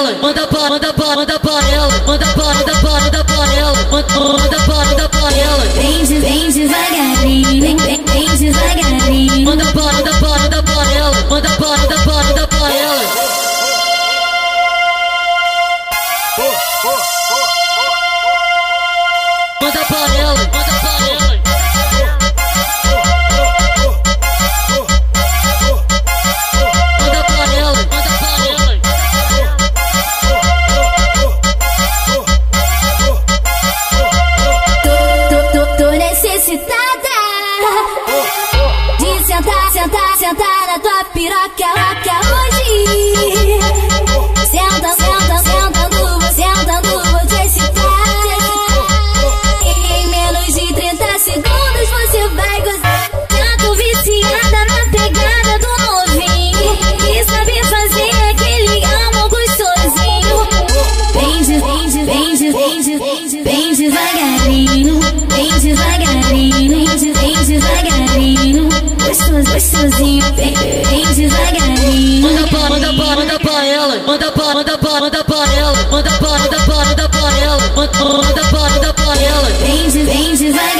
ela, manda pra ela, manda pra ela, manda pra ela, manda pra ela, manda pra ela, manda pra ela. Vem devagarinho, vem devagarinho. Manda pra ela, manda pra ela, manda pra ela, manda pra ela, manda pra ela. Manda pra ela, manda pra ela. Manda pra ela, manda pra ela. Tô necessitada de sentar na tua piroca hoje. Sentando, vou te excitar. Em menos de 30 segundos você vai gozar. Já tô viciada na pegada do novinho, que sabe fazer aquele amor gostosinho. Vem devagarinho, vem devagarinho. Gostosinho, vem devagarinho. Manda pra ela, manda pra ela, manda pra ela, manda pra ela, manda pra ela, manda pra ela, manda pra ela, manda pra ela. Vem devagarinho.